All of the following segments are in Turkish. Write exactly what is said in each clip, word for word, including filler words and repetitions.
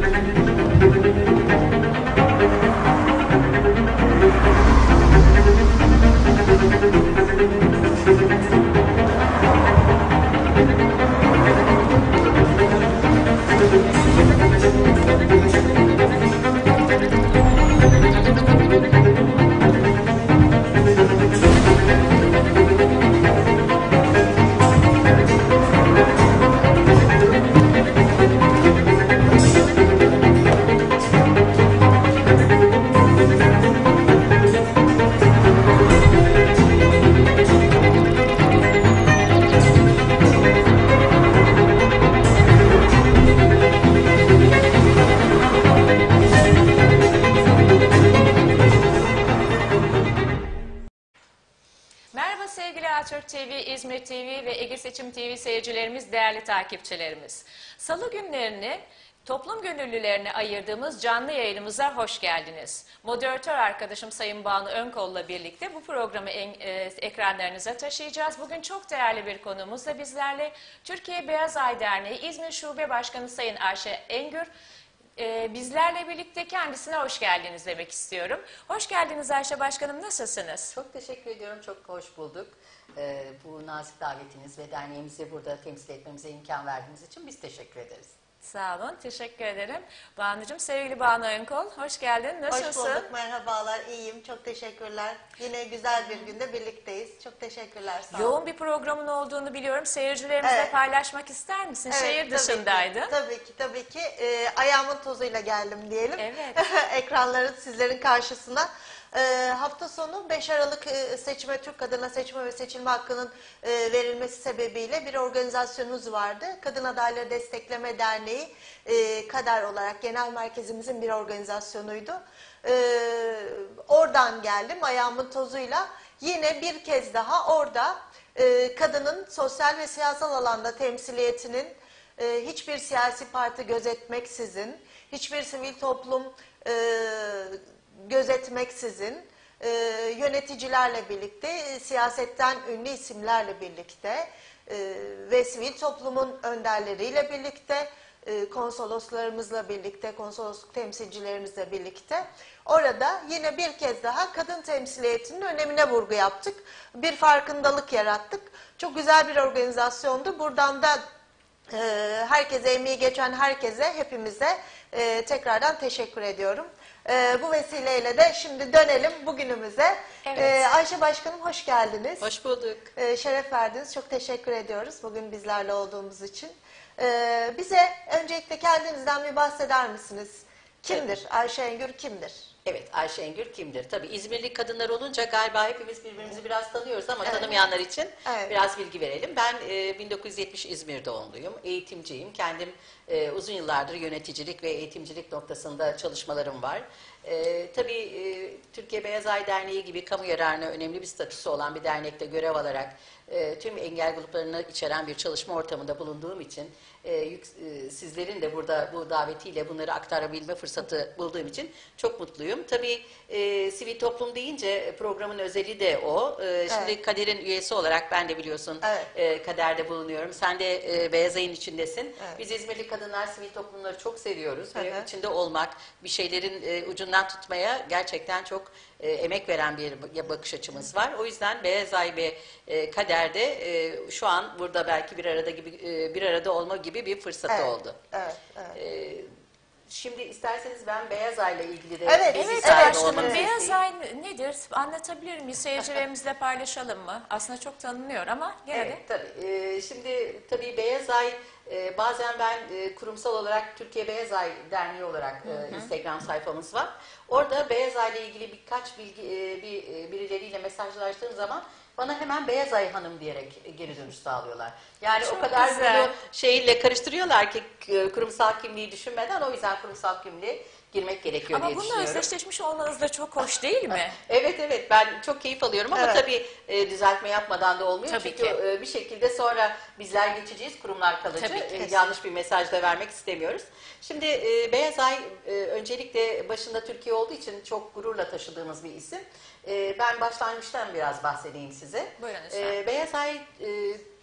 Türk T V, İzmir T V ve Ege Seçim T V seyircilerimiz, değerli takipçilerimiz. Salı günlerini toplum gönüllülerine ayırdığımız canlı yayınımıza hoş geldiniz. Moderatör arkadaşım Sayın Banu Önkol'la birlikte bu programı en, e, ekranlarınıza taşıyacağız. Bugün çok değerli bir konuğumuzla bizlerle. Türkiye Beyaz Ay Derneği İzmir Şube Başkanı Sayın Ayşe Engür. Ee, bizlerle birlikte kendisine hoş geldiniz demek istiyorum. Hoş geldiniz Ayşe Başkanım, nasılsınız? Çok teşekkür ediyorum, çok hoş bulduk. Ee, bu nazik davetiniz ve derneğimizi burada temsil etmemize imkan verdiğiniz için biz teşekkür ederiz. Sağ olun, teşekkür ederim. Banu'cum, sevgili Banu Önkol, hoş geldin. Nasılsın? Hoş bulduk, merhabalar, iyiyim, çok teşekkürler. Yine güzel bir günde birlikteyiz, çok teşekkürler, sağ olun. Yoğun bir programın olduğunu biliyorum, seyircilerimizle Evet. paylaşmak ister misin? Evet, Şehir dışındaydın. Tabii ki, tabii ki. Ee, ayağımın tozuyla geldim diyelim. Evet. Ekranların sizlerin karşısına. Ee, hafta sonu beş Aralık e, seçime, Türk Kadına Seçme ve Seçilme Hakkı'nın e, verilmesi sebebiyle bir organizasyonumuz vardı. Kadın Adayları Destekleme Derneği e, Kader olarak genel merkezimizin bir organizasyonuydu. Ee, oradan geldim ayağımın tozuyla. Yine bir kez daha orada e, kadının sosyal ve siyasal alanda temsiliyetinin e, hiçbir siyasi parti gözetmeksizin, hiçbir sivil toplum e, gözetmeksizin, e, yöneticilerle birlikte, e, siyasetten ünlü isimlerle birlikte e, ve sivil toplumun önderleriyle birlikte, e, konsoloslarımızla birlikte, konsolosluk temsilcilerimizle birlikte orada yine bir kez daha kadın temsiliyetinin önemine vurgu yaptık. Bir farkındalık yarattık. Çok güzel bir organizasyondu. Buradan da e, herkese, emeği geçen herkese, hepimize e, tekrardan teşekkür ediyorum. Ee, bu vesileyle de şimdi dönelim bugünümüze. Evet. Ee, Ayşe Başkanım, hoş geldiniz. Hoş bulduk. Ee, şeref verdiniz. Çok teşekkür ediyoruz bugün bizlerle olduğumuz için. Ee, bize öncelikle kendinizden bir bahseder misiniz? Kimdir? Evet. Ayşe Engür kimdir? Evet, Ayşe Engür kimdir? Tabii İzmirli kadınlar olunca galiba hepimiz birbirimizi biraz tanıyoruz ama Evet. tanımayanlar için Evet. biraz bilgi verelim. Ben e, bin dokuz yüz yetmiş İzmir doğumluyum, eğitimciyim. Kendim e, uzun yıllardır yöneticilik ve eğitimcilik noktasında çalışmalarım var. E, tabii e, Türkiye Beyaz Ay Derneği gibi kamu yararına önemli bir statüsü olan bir dernekte görev alarak e, tüm engel gruplarını içeren bir çalışma ortamında bulunduğum için e, yük, e, sizlerin de burada bu davetiyle bunları aktarabilme fırsatı bulduğum için çok mutluyum. Tabii e, sivil toplum deyince programın özeli de o. E, şimdi Evet. Kader'in üyesi olarak ben de biliyorsun Evet. e, Kader'de bulunuyorum. Sen de e, Beyaz Ay'ın içindesin. Evet. Biz İzmirli kadınlar sivil toplumları çok seviyoruz. Hı hı. Ve içinde olmak, bir şeylerin e, ucundan tutmaya gerçekten çok e, emek veren bir bakış açımız var. O yüzden Beyaz Ay ve e, Kader'de e, şu an burada belki bir arada gibi e, bir arada olma gibi bir fırsatı Evet. oldu. Evet, evet. E, Şimdi isterseniz ben Beyaz Ay'la ilgili de Evet, bilgi Evet sahibi Başkanım, olmanızı Beyaz isteyeyim. Ay nedir? Anlatabilir miyiz? Seyircilerimizle paylaşalım mı? Aslında çok tanınıyor ama gene de. Evet, tabii. Ee, şimdi tabii Beyaz Ay, e, bazen ben e, kurumsal olarak Türkiye Beyaz Ay Derneği olarak e, Instagram sayfamız var. Orada Beyaz Ay ile ilgili birkaç bilgi e, bir, e, birileriyle mesajlaştığım zaman bana hemen Beyaz Ay Hanım diyerek geri dönüş sağlıyorlar. Yani Çok o kadar güzel. bunu şeyle karıştırıyorlar ki e, kurumsal kimliği düşünmeden, o yüzden kurumsal kimliğe girmek gerekiyor Ama diye bununla düşünüyorum. özdeşleşmiş olmanız da çok hoş değil mi? Evet evet, ben çok keyif alıyorum ama Evet. tabii e, düzeltme yapmadan da olmuyor. Tabii Çünkü ki. e, bir şekilde sonra bizler geçeceğiz, kurumlar kalıcı. Tabii ki. E, yanlış bir mesaj da vermek istemiyoruz. Şimdi e, Beyaz Ay e, öncelikle başında Türkiye olduğu için çok gururla taşıdığımız bir isim. E, ben başlangıçtan biraz bahsedeyim size. Buyurun lütfen. E, Beyaz Ay e,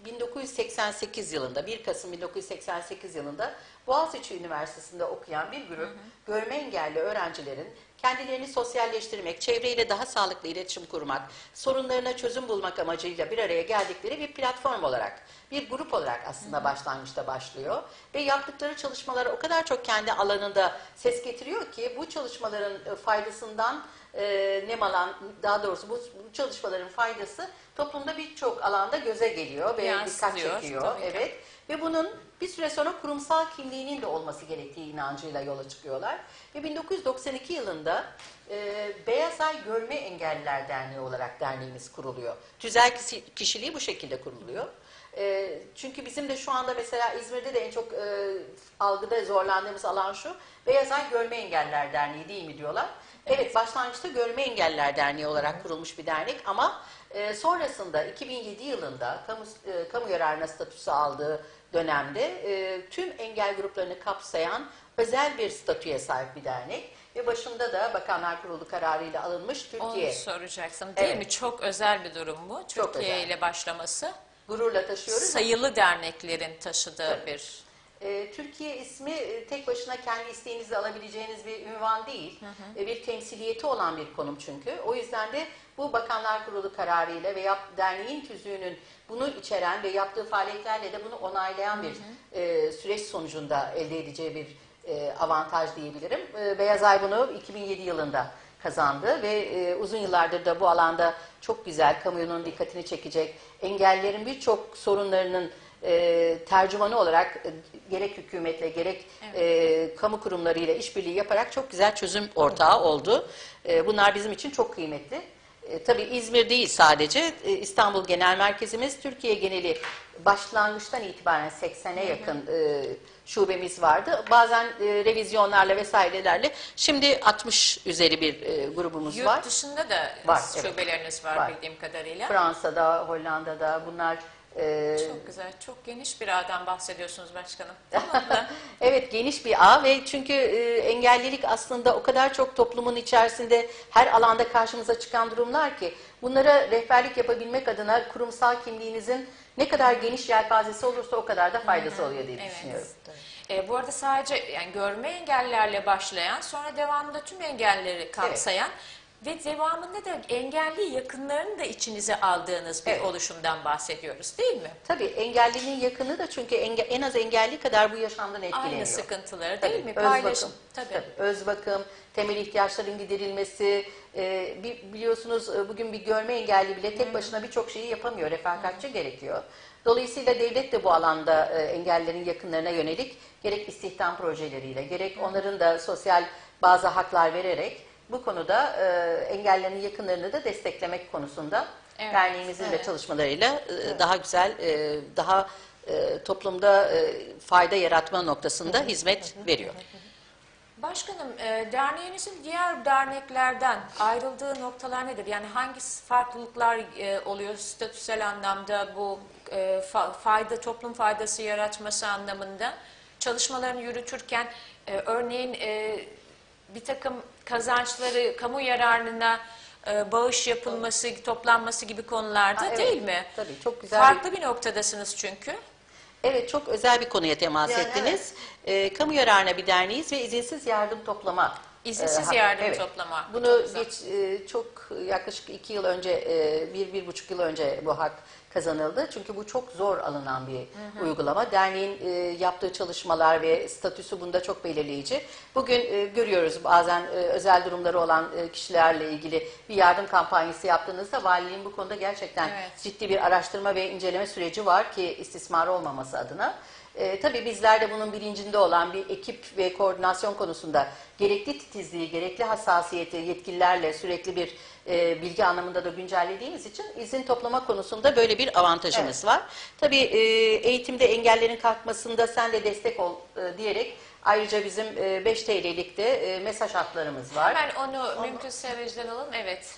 bin dokuz yüz seksen sekiz yılında, bir Kasım bin dokuz yüz seksen sekiz yılında Boğaziçi Üniversitesi'nde okuyan bir grup hı hı. görme engelli öğrencilerin kendilerini sosyalleştirmek, çevreyle daha sağlıklı iletişim kurmak, sorunlarına çözüm bulmak amacıyla bir araya geldikleri bir platform olarak, bir grup olarak aslında hı hı. başlangıçta başlıyor. Ve yaptıkları çalışmalar o kadar çok kendi alanında ses getiriyor ki bu çalışmaların faydasından e, nem alan, daha doğrusu bu, bu çalışmaların faydası toplumda birçok alanda göze geliyor ve dikkat çekiyor. Evet. Ve bunun bir süre sonra kurumsal kimliğinin de olması gerektiği inancıyla yola çıkıyorlar. Ve bin dokuz yüz doksan iki yılında e, Beyaz Ay Görme Engelliler Derneği olarak derneğimiz kuruluyor. Tüzel kişiliği bu şekilde kuruluyor. E, çünkü bizim de şu anda mesela İzmir'de de en çok e, algıda zorlandığımız alan şu. Beyaz Ay Görme Engelliler Derneği değil mi diyorlar. Evet, evet başlangıçta Görme Engelliler Derneği olarak kurulmuş bir dernek ama e, sonrasında iki bin yedi yılında kamu, e, kamu yararına statüsü aldığı dönemde e, tüm engel gruplarını kapsayan özel bir statüye sahip bir dernek ve başında da Bakanlar Kurulu kararıyla alınmış Türkiye. Onu soracaksın değil evet. mi? Çok özel bir durum bu. Çok Türkiye özel. ile başlaması. Gururla taşıyoruz. Sayılı derneklerin taşıdığı Tabii. bir... E, Türkiye ismi e, tek başına kendi isteğinizle alabileceğiniz bir ünvan değil. Hı hı. E, bir temsiliyeti olan bir konum çünkü. O yüzden de bu Bakanlar Kurulu kararıyla ve yap, derneğin tüzüğünün bunu içeren ve yaptığı faaliyetlerle de bunu onaylayan bir hı hı. E, süreç sonucunda elde edeceği bir e, avantaj diyebilirim. E, Beyaz Ay bunu iki bin yedi yılında kazandı ve e, uzun yıllardır da bu alanda çok güzel, kamuoyunun dikkatini çekecek, engellilerin birçok sorunlarının E, tercümanı olarak e, gerek hükümetle gerek evet. e, kamu kurumlarıyla işbirliği yaparak çok güzel çözüm ortağı oldu. E, bunlar bizim için çok kıymetli. E, tabii İzmir değil sadece, e, İstanbul Genel Merkezimiz, Türkiye geneli başlangıçtan itibaren seksene yakın e, şubemiz vardı. Bazen e, revizyonlarla vesairelerle şimdi altmış üzeri bir e, grubumuz Yurt var. Yurt dışında da var, şubeleriniz evet. var, var bildiğim kadarıyla. Fransa'da, Hollanda'da bunlar. Ee, çok güzel, çok geniş bir ağdan bahsediyorsunuz başkanım. Tamam mı? Evet, geniş bir ağ ve çünkü e, engellilik aslında o kadar çok toplumun içerisinde her alanda karşımıza çıkan durumlar ki bunlara rehberlik yapabilmek adına kurumsal kimliğinizin ne kadar geniş yelpazesi olursa o kadar da faydası oluyor diye evet. düşünüyorum. E, bu arada sadece yani görme engellilerle başlayan, sonra devamında tüm engelleri kapsayan evet. ve devamında da engelli yakınlarını da içinize aldığınız bir evet. oluşumdan bahsediyoruz değil mi? Tabii engellinin yakını da çünkü enge, en az engelli kadar bu yaşamdan etkileniyor. Aynı sıkıntıları tabii, değil mi? Öz Paylaşım. bakım, tabii. tabii. Öz bakım, temel ihtiyaçların giderilmesi. E, bir, biliyorsunuz bugün bir görme engelli bile tek başına birçok şeyi yapamıyor. Refakatçi hmm. gerekiyor. Dolayısıyla devlet de bu alanda e, engellerin yakınlarına yönelik gerek istihdam projeleriyle gerek hmm. onların da sosyal bazı haklar vererek bu konuda e, engellerin yakınlarını da desteklemek konusunda evet, derneğimizin evet. de çalışmalarıyla e, evet. daha güzel, e, daha e, toplumda e, fayda yaratma noktasında hı hı. hizmet hı hı. veriyor. Başkanım, e, derneğinizin diğer derneklerden ayrıldığı noktalar nedir? Yani hangi farklılıklar e, oluyor statüsel anlamda bu e, fa, fayda toplum faydası yaratması anlamında çalışmalarını yürütürken e, örneğin e, bir takım kazançları kamu yararına e, bağış yapılması, evet. toplanması gibi konularda ha, evet. değil mi? Tabii çok güzel. Farklı bir... bir noktadasınız çünkü. Evet, çok özel bir konuya temas yani, ettiniz. Evet. E, kamu yararına bir derneğiz ve izinsiz yardım toplama. İzinsiz e, yardım evet. toplama. Bunu çok, geç, e, çok yaklaşık iki yıl önce, e, bir, bir buçuk yıl önce bu hak kazanıldı. Çünkü bu çok zor alınan bir hı hı. uygulama. Derneğin e, yaptığı çalışmalar ve statüsü bunda çok belirleyici. Bugün e, görüyoruz bazen e, özel durumları olan e, kişilerle ilgili bir yardım kampanyası yaptığınızda valiliğin bu konuda gerçekten evet. ciddi bir araştırma ve inceleme süreci var ki istismar olmaması adına. E, tabii bizler de bunun bilincinde olan bir ekip ve koordinasyon konusunda gerekli titizliği, gerekli hassasiyeti yetkililerle sürekli bir e, bilgi anlamında da güncellediğimiz için izin toplama konusunda böyle bir avantajımız evet. var. Tabii e, eğitimde engellerin kalkmasında sen de destek ol e, diyerek ayrıca bizim e, beş T L'lik de e, mesaj hatlarımız var. Hemen onu, onu mümkünse vecden alalım. Evet.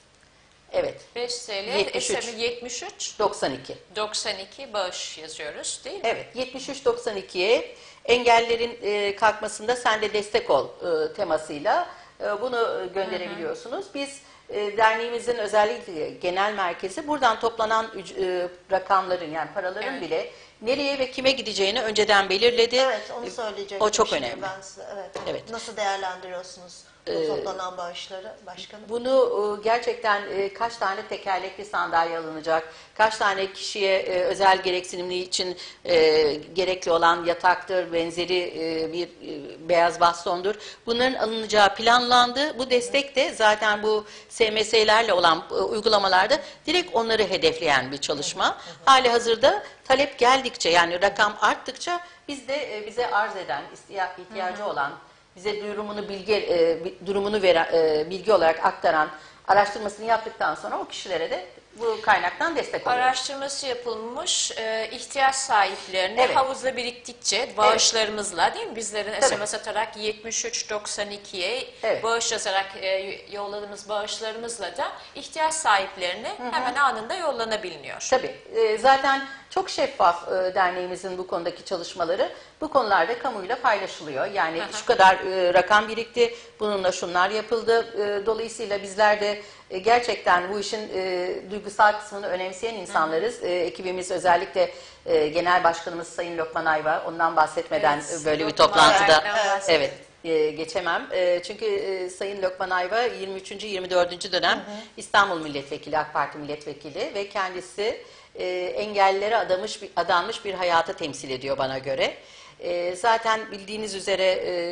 Evet. beş T L, yetmiş üç. yetmiş üç doksan iki. doksan iki bağış yazıyoruz değil mi? Evet. yetmiş üç doksan ikiye engellerin e, kalkmasında sen de destek ol e, temasıyla e, bunu gönderebiliyorsunuz. Hı hı. Biz e, derneğimizin özellikle genel merkezi buradan toplanan üc- e, rakamların yani paraların Evet. bile nereye ve kime gideceğini önceden belirledi. Evet, onu E, söyleyecektim. O çok şimdi önemli. Ben size. Evet. Evet. Nasıl değerlendiriyorsunuz bu Ee, toplanan bağışları başkanım? Bunu e, gerçekten e, kaç tane tekerlekli sandalye alınacak, kaç tane kişiye e, özel gereksinimli için e, gerekli olan yataktır, benzeri e, bir e, beyaz bastondur. Bunların alınacağı planlandı. Bu destek de zaten bu S M S'lerle olan e, uygulamalarda direkt onları hedefleyen bir çalışma. Hali hazırda talep geldikçe yani rakam arttıkça biz de e, bize arz eden, istiya- ihtiyacı olan bize durumunu bilgi e, bi- durumunu veren e, bilgi olarak aktaran araştırmasını yaptıktan sonra o kişilere de bu kaynaktan destek oluyor. Araştırması yapılmış, e, ihtiyaç sahiplerine Evet. havuzda biriktikçe bağışlarımızla değil mi? Bizlerin Tabii. S M S atarak yetmiş üç doksan ikiye Evet. bağış yazarak e, yolladığımız bağışlarımızla da ihtiyaç sahiplerine hemen anında yollanabiliyor. Tabii. E, zaten çok şeffaf e, derneğimizin bu konudaki çalışmaları bu konularda kamuyla paylaşılıyor. Yani Hı hı. şu kadar e, rakam birikti, bununla şunlar yapıldı. E, dolayısıyla bizler de e, gerçekten bu işin e, duygusal kısmını önemseyen insanlarız. E, ekibimiz özellikle e, Genel Başkanımız Sayın Lokman Ayva, ondan bahsetmeden Evet, e, böyle bir Lokman toplantıda Ayva'dan bahsedelim. evet e, geçemem. E, çünkü e, Sayın Lokman Ayva yirmi üçüncü yirmi dördüncü dönem İstanbul Milletvekili, AK Parti Milletvekili ve kendisi e, engellilere adamış bir, adanmış bir hayatı temsil ediyor bana göre. E, zaten bildiğiniz üzere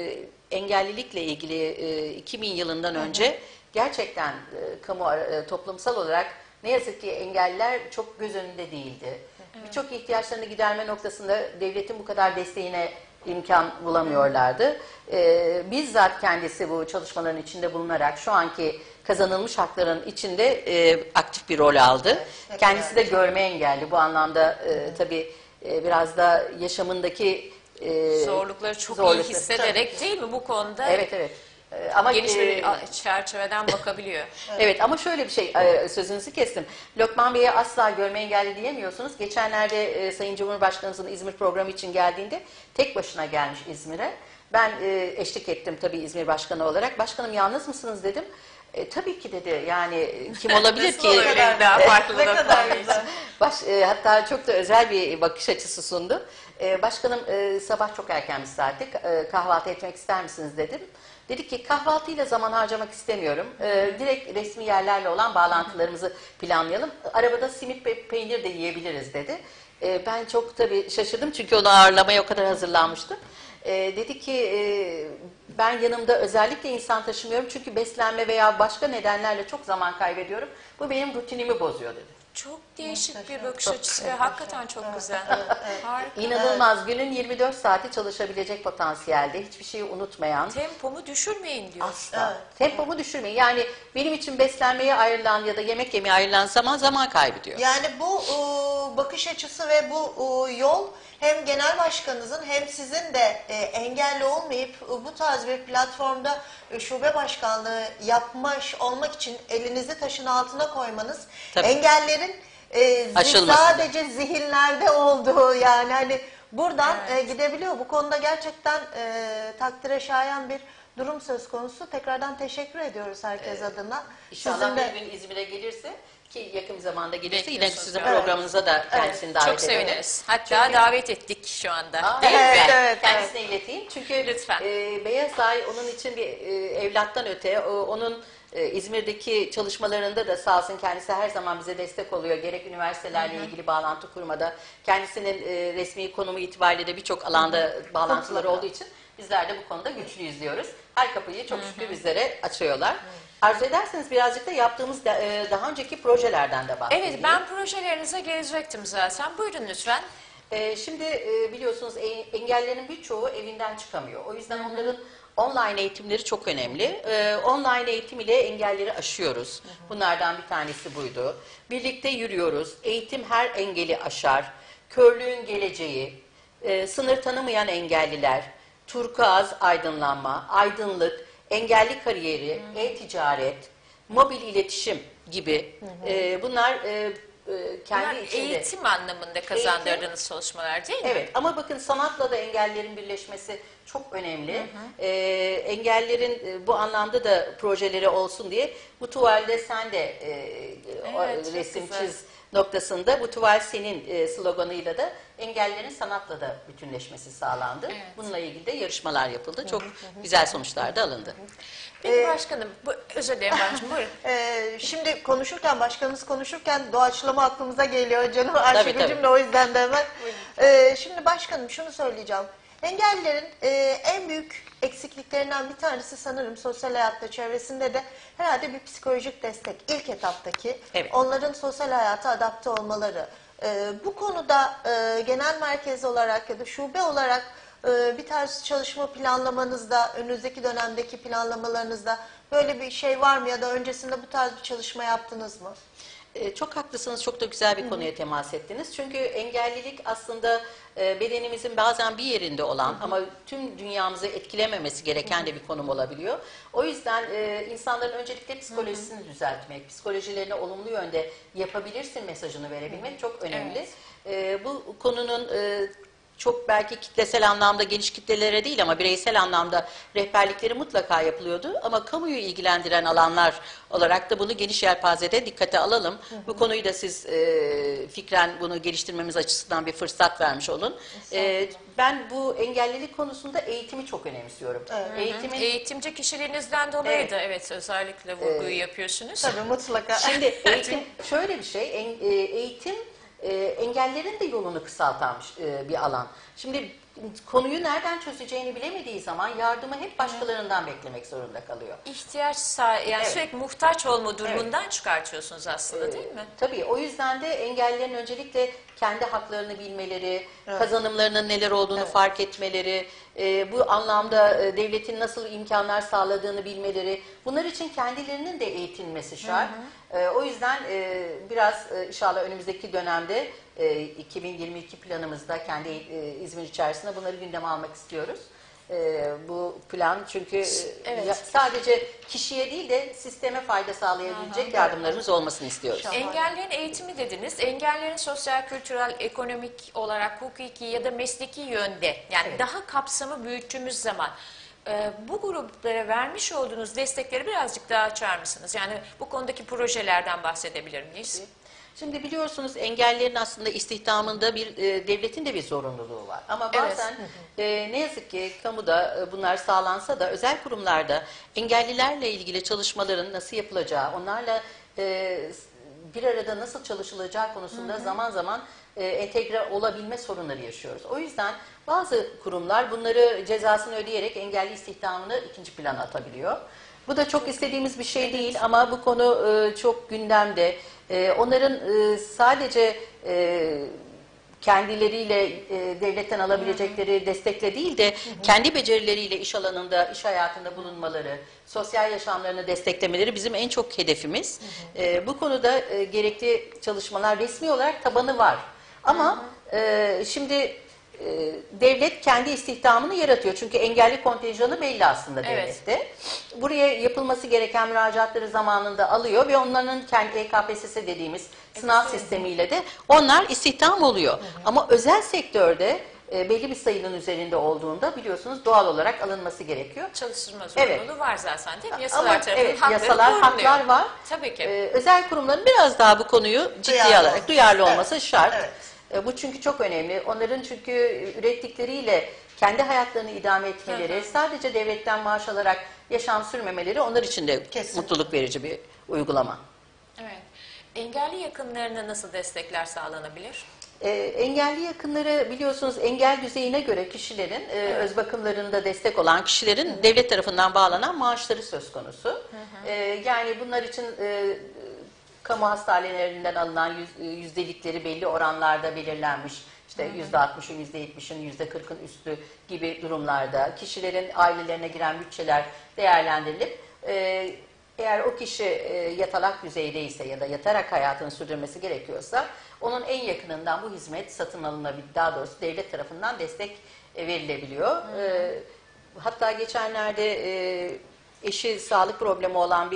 e, engellilikle ilgili e, iki bin yılından önce gerçekten e, kamu ara- e, toplumsal olarak ne yazık ki engelliler çok göz önünde değildi. Birçok ihtiyaçlarını giderme noktasında devletin bu kadar desteğine imkan bulamıyorlardı. Ee, bizzat kendisi bu çalışmaların içinde bulunarak şu anki kazanılmış hakların içinde e, aktif bir rol aldı. Evet, Kendisi de görme engelli. Bu anlamda e, tabii e, biraz da yaşamındaki e, Zorlukları çok iyi zorlukları- hissederek değil mi bu konuda Evet evet. E, Ama geniş e, bir çerçeveden bakabiliyor. Evet ama şöyle bir şey, e, sözünüzü kestim. Lokman Bey'e asla görme engelli diyemiyorsunuz. Geçenlerde e, Sayın Cumhurbaşkanımızın İzmir programı için geldiğinde tek başına gelmiş İzmir'e. Ben e, eşlik ettim tabii İzmir Başkanı olarak. Başkanım yalnız mısınız dedim. E, tabii ki dedi. Yani kim olabilir Nasıl ki? olabilir daha farklı Ne da kadar Lokman Bey güzel. için? Baş, e, hatta çok da özel bir bakış açısı sundu. E, başkanım e, sabah çok erken bir saatte e, kahvaltı etmek ister misiniz dedim. Dedi ki kahvaltıyla zaman harcamak istemiyorum. E, direkt resmi yerlerle olan bağlantılarımızı planlayalım. Arabada simit ve peynir de yiyebiliriz dedi. E, ben çok tabii şaşırdım çünkü onu ağırlamaya o kadar hazırlanmıştım. E, dedi ki e, ben yanımda özellikle insan taşımıyorum çünkü beslenme veya başka nedenlerle çok zaman kaybediyorum. Bu benim rutinimi bozuyor dedi. Çok değişik bir Muhteşem. bakış Çok açısı ve hakikaten çok güzel. Harika. İnanılmaz. Günün yirmi dört saati çalışabilecek potansiyelde. Hiçbir şeyi unutmayan. Tempomu düşürmeyin diyor. Asla. Evet. Tempomu düşürmeyin. Yani benim için beslenmeye ayrılan ya da yemek yemeye ayrılan zaman zaman kaybı diyor. Yani bu e, bakış açısı ve bu e, yol hem genel başkanınızın hem sizin de e, engelli olmayıp e, bu tarz bir platformda e, şube başkanlığı yapmış olmak için elinizi taşın altına koymanız, Tabii. engellerin e, zi- Aşılması. sadece zihinlerde olduğu yani hani buradan e, gidebiliyor. Bu konuda gerçekten e, takdire şayan bir durum söz konusu. Tekrardan teşekkür ediyoruz herkes adına. İnşallah Sizin de- bir gün İzmir'e gelirse ki yakın bir zamanda gelirse yine Bekliyorsunuz. sizin Evet. programınıza da kendisini davet Çok edelim. seviniriz. Hatta davet ettik şu anda. Aa, Değil mi? evet, ben evet, kendisine ileteyim. Çünkü Lütfen. e, Beyaz Ay onun için bir e, evlattan öte, o, onun e, İzmir'deki çalışmalarında da sağ olsun kendisi her zaman bize destek oluyor. Gerek üniversitelerle ilgili bağlantı kurmada, kendisinin e, resmi konumu itibariyle de birçok alanda bağlantıları olduğu için bizler de bu konuda güçlüyüz diyoruz. Her kapıyı çok şükür bizlere açıyorlar. Arzu ederseniz birazcık da yaptığımız da, e, daha önceki projelerden de bahsedeyim. Evet, ben projelerinize gelecektim zaten. Buyurun lütfen. Ee, şimdi e, biliyorsunuz e- engellilerin birçoğu evinden çıkamıyor. O yüzden onların online eğitimleri çok önemli. Ee, online eğitim ile engelleri aşıyoruz. Bunlardan bir tanesi buydu. Birlikte yürüyoruz. Eğitim her engeli aşar. Körlüğün geleceği, e, sınır tanımayan engelliler, turkuaz aydınlanma, aydınlık, engelli kariyeri, e-ticaret, mobil iletişim gibi e, bunlar e, e, kendi Bunlar içinde. eğitim anlamında kazandırdığınız çalışmalar değil mi? Evet, ama bakın sanatla da engellerin birleşmesi çok önemli. Hı hı. Ee, engellerin e, bu anlamda da projeleri olsun diye bu tuvalde sen de e, o Evet, çok resim güzel. çiz noktasında bu tuval senin e, sloganıyla da engellerin sanatla da bütünleşmesi sağlandı. Evet. Bununla ilgili de yarışmalar yapıldı. Çok güzel sonuçlar da alındı. Peki Ee, başkanım, bu, özür dilerim başkanım, buyurun. Ee, şimdi konuşurken, başkanımız konuşurken doğaçlama aklımıza geliyor canım tabii. Ayşegül'cüm de o yüzden de hemen. Ee, şimdi başkanım şunu söyleyeceğim. Engellilerin e, en büyük eksikliklerinden bir tanesi sanırım sosyal hayatta, çevresinde de herhalde bir psikolojik destek. İlk etaptaki Evet. onların sosyal hayata adapte olmaları. Ee, bu konuda e, genel merkez olarak ya da şube olarak e, bir tarz çalışma planlamanızda, önünüzdeki dönemdeki planlamalarınızda böyle bir şey var mı ya da öncesinde bu tarz bir çalışma yaptınız mı? Ee, Çok haklısınız, çok da güzel bir konuya temas ettiniz. Çünkü engellilik aslında e, bedenimizin bazen bir yerinde olan ama tüm dünyamızı etkilememesi gereken de bir konum olabiliyor. O yüzden e, insanların öncelikle psikolojisini düzeltmek, psikolojilerini olumlu yönde yapabilirsin mesajını verebilmek çok önemli. Evet. E, bu konunun e, çok belki kitlesel anlamda geniş kitlelere değil ama bireysel anlamda rehberlikleri mutlaka yapılıyordu. Ama kamuyu ilgilendiren alanlar olarak da bunu geniş yelpazede dikkate alalım. Hı hı. Bu konuyu da siz e, fikren bunu geliştirmemiz açısından bir fırsat vermiş olun. E, ben bu engellilik konusunda eğitimi çok önemsiyorum. Evet. Eğitimin, Eğitimci kişiliğinizden dolayı Evet. da evet özellikle vurguyu Ee, yapıyorsunuz. Tabii mutlaka. Şimdi eğitim şöyle bir şey, en- e, eğitim e, engellerin de yolunu kısaltan e, bir alan. Şimdi konuyu nereden çözeceğini bilemediği zaman yardımı hep başkalarından beklemek zorunda kalıyor. İhtiyaç sah- yani Evet. sürekli muhtaç olma durumundan çıkartıyorsunuz aslında değil mi? Ee, Tabii o yüzden de engellilerin öncelikle kendi haklarını bilmeleri, Evet. kazanımlarının neler olduğunu Evet. fark etmeleri, e, bu anlamda e, devletin nasıl imkanlar sağladığını bilmeleri, bunlar için kendilerinin de eğitilmesi şart. Hı hı. E, o yüzden e, biraz e, inşallah önümüzdeki dönemde e, iki bin yirmi iki planımızda kendi e, İzmir içerisinde bunları gündeme almak istiyoruz. E, bu plan çünkü e, Evet. ya- sadece kişiye değil de sisteme fayda sağlayabilecek yardımlarımız olmasını istiyoruz. İnşallah. Engellerin eğitimi dediniz. Engellerin sosyal, kültürel, ekonomik olarak hukuki ya da mesleki yönde yani Evet. daha kapsamı büyüttüğümüz zaman e, bu gruplara vermiş olduğunuz destekleri birazcık daha açar mısınız? Yani bu konudaki projelerden bahsedebilir miyiz? Şimdi biliyorsunuz engellerin aslında istihdamında bir e, devletin de bir zorunluluğu var. Ama Evet. bazen e, ne yazık ki kamuda e, bunlar sağlansa da özel kurumlarda engellilerle ilgili çalışmaların nasıl yapılacağı, onlarla e, bir arada nasıl çalışılacağı konusunda zaman zaman e, entegre olabilme sorunları yaşıyoruz. O yüzden bazı kurumlar bunları cezasını ödeyerek engelli istihdamını ikinci plana atabiliyor. Bu da çok istediğimiz bir şey değil ama bu konu e, çok gündemde. E, onların e, sadece e, kendileriyle e, devletten alabilecekleri destekle değil de kendi becerileriyle iş alanında, iş hayatında bulunmaları, sosyal yaşamlarını desteklemeleri bizim en çok hedefimiz. E, bu konuda e, gerekli çalışmalar resmi olarak tabanı var. Ama e, şimdi e, devlet kendi istihdamını yaratıyor. Çünkü engelli kontenjanı belli aslında Evet. devlette. Buraya yapılması gereken müracaatları zamanında alıyor ve onların kendi E K P S S dediğimiz sınav sistemiyle de onlar istihdam oluyor. Ama özel sektörde e, belli bir sayının üzerinde olduğunda biliyorsunuz doğal olarak alınması gerekiyor. Çalıştırma Evet. zorunluluğu var zaten değil mi? Yasalar Ama tarafından evet, hakları yasalar, korunuyor. haklar var. Tabii ki. Ee, özel kurumların biraz daha bu konuyu ciddiye Duyarlı alarak, olması. duyarlı Evet. olması şart. Evet. Ee, bu çünkü çok önemli. Onların çünkü ürettikleriyle kendi hayatlarını idame etmeleri, Hı hı. sadece devletten maaş alarak yaşam sürmemeleri onlar için de Kesinlikle. mutluluk verici bir uygulama. Evet. Engelli yakınlarına nasıl destekler sağlanabilir? E, engelli yakınları biliyorsunuz engel düzeyine göre kişilerin e, öz bakımlarında destek olan kişilerin devlet tarafından bağlanan maaşları söz konusu. E, yani bunlar için e, kamu hastanelerinden alınan yüz, yüzdelikleri belli oranlarda belirlenmiş. İşte yüzde altmışın, yüzde yetmişin, yüzde kırkın üstü gibi durumlarda kişilerin ailelerine giren bütçeler değerlendirilip e, eğer o kişi e, yatalak düzeydeyse ya da yatarak hayatını sürdürmesi gerekiyorsa onun en yakınından bu hizmet satın alınabilir. Daha doğrusu devlet tarafından destek e, verilebiliyor. Hı hı. E, hatta geçenlerde e, eşi sağlık problemi olan bir